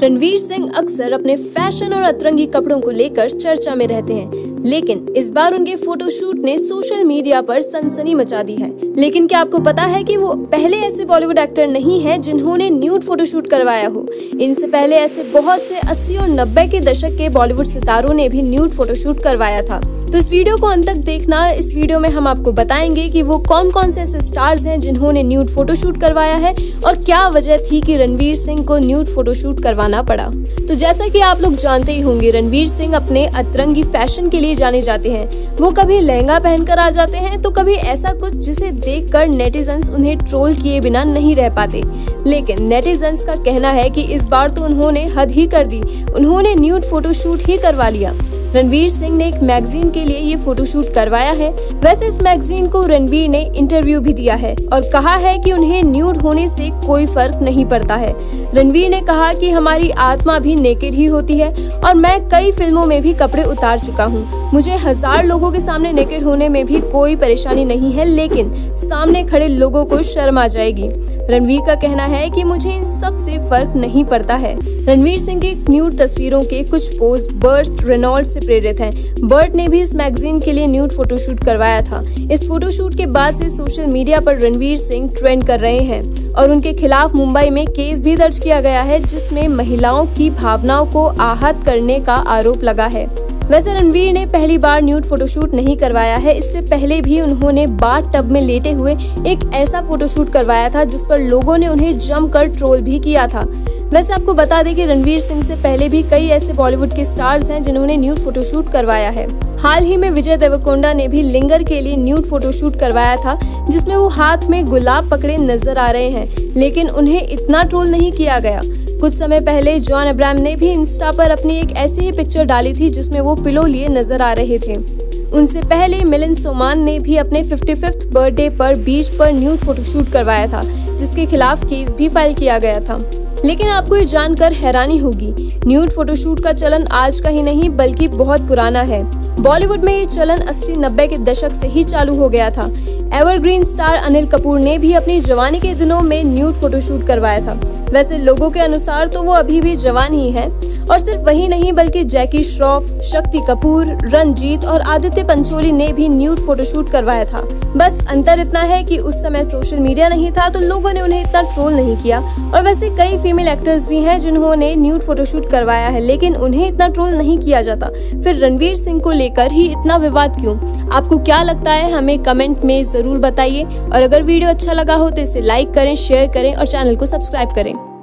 रणवीर सिंह अक्सर अपने फैशन और अतरंगी कपड़ों को लेकर चर्चा में रहते हैं, लेकिन इस बार उनके फोटोशूट ने सोशल मीडिया पर सनसनी मचा दी है। लेकिन क्या आपको पता है कि वो पहले ऐसे बॉलीवुड एक्टर नहीं हैं जिन्होंने न्यूड फोटोशूट करवाया हो। इनसे पहले ऐसे बहुत से 80 और 90 के दशक के बॉलीवुड सितारों ने भी न्यूड फोटोशूट करवाया था। तो इस वीडियो को अंत तक देखना। इस वीडियो में हम आपको बताएंगे कि वो कौन कौन से ऐसे स्टार्स हैं जिन्होंने न्यूड फोटोशूट करवाया है और क्या वजह थी कि रणवीर सिंह को न्यूड फोटोशूट करवाना पड़ा। तो जैसा कि आप लोग जानते ही होंगे, रणवीर सिंह अपने अतरंगी फैशन के लिए जाने जाते हैं। वो कभी लहंगा पहनकर आ जाते हैं तो कभी ऐसा कुछ जिसे देखकर नेटिजन्स उन्हें ट्रोल किए बिना नहीं रह पाते। लेकिन नेटिजन्स का कहना है कि इस बार तो उन्होंने हद ही कर दी, उन्होंने न्यूड फोटोशूट ही करवा लिया। रणवीर सिंह ने एक मैगजीन के लिए ये फोटोशूट करवाया है। वैसे इस मैगजीन को रणवीर ने इंटरव्यू भी दिया है और कहा है कि उन्हें न्यूड होने से कोई फर्क नहीं पड़ता है। रणवीर ने कहा कि हमारी आत्मा भी नेकेड ही होती है और मैं कई फिल्मों में भी कपड़े उतार चुका हूँ। मुझे 1000 लोगों के सामने नेकेड होने में भी कोई परेशानी नहीं है, लेकिन सामने खड़े लोगों को शर्म आ जाएगी। रणवीर का कहना है कि मुझे इन सब से फर्क नहीं पड़ता है। रणवीर सिंह के न्यूड तस्वीरों के कुछ पोज बर्ट रेनॉल्ड्स से प्रेरित हैं। बर्ट ने भी इस मैगजीन के लिए न्यूड फोटोशूट करवाया था। इस फोटोशूट के बाद से सोशल मीडिया पर रणवीर सिंह ट्रेंड कर रहे हैं और उनके खिलाफ मुंबई में केस भी दर्ज किया गया है, जिसमें महिलाओं की भावनाओं को आहत करने का आरोप लगा है। वैसे रणवीर ने पहली बार न्यूड फोटोशूट नहीं करवाया है। इससे पहले भी उन्होंने बाथ टब में लेटे हुए एक ऐसा फोटोशूट करवाया था जिस पर लोगों ने उन्हें जमकर ट्रोल भी किया था। वैसे आपको बता दें कि रणवीर सिंह से पहले भी कई ऐसे बॉलीवुड के स्टार्स हैं जिन्होंने न्यूड फोटोशूट करवाया है। हाल ही में विजय देवरकोंडा ने भी लिंगर के लिए न्यूड फोटोशूट करवाया था, जिसमें वो हाथ में गुलाब पकड़े नजर आ रहे हैं, लेकिन उन्हें इतना ट्रोल नहीं किया गया। कुछ समय पहले जॉन अब्राहम ने भी इंस्टा पर अपनी एक ऐसी ही पिक्चर डाली थी जिसमें वो पिलो लिए नजर आ रहे थे। उनसे पहले मिलिंद सोमान ने भी अपने 55th बर्थडे पर बीच पर न्यूड फोटोशूट करवाया था, जिसके खिलाफ केस भी फाइल किया गया था। लेकिन आपको ये जानकर हैरानी होगी, न्यूड फोटोशूट का चलन आज का ही नहीं बल्कि बहुत पुराना है। बॉलीवुड में ये चलन 80-90 के दशक से ही चालू हो गया था। एवरग्रीन स्टार अनिल कपूर ने भी अपनी जवानी के दिनों में न्यूड फोटोशूट करवाया था। वैसे लोगों के अनुसार तो वो अभी भी जवान ही हैं, और सिर्फ वही नहीं बल्कि जैकी श्रॉफ, शक्ति कपूर, रंजीत और आदित्य पंचोली ने भी न्यूड फोटोशूट करवाया था। बस अंतर इतना है कि उस समय सोशल मीडिया नहीं था तो लोगों ने उन्हें इतना ट्रोल नहीं किया। और वैसे कई फीमेल एक्टर्स भी हैं जिन्होंने न्यूड फोटोशूट करवाया है, लेकिन उन्हें इतना ट्रोल नहीं किया जाता। फिर रणवीर सिंह को लेकर ही इतना विवाद क्यों? आपको क्या लगता है, हमें कमेंट में जरूर बताइए। और अगर वीडियो अच्छा लगा हो तो इसे लाइक करें, शेयर करें और चैनल को सब्सक्राइब करें।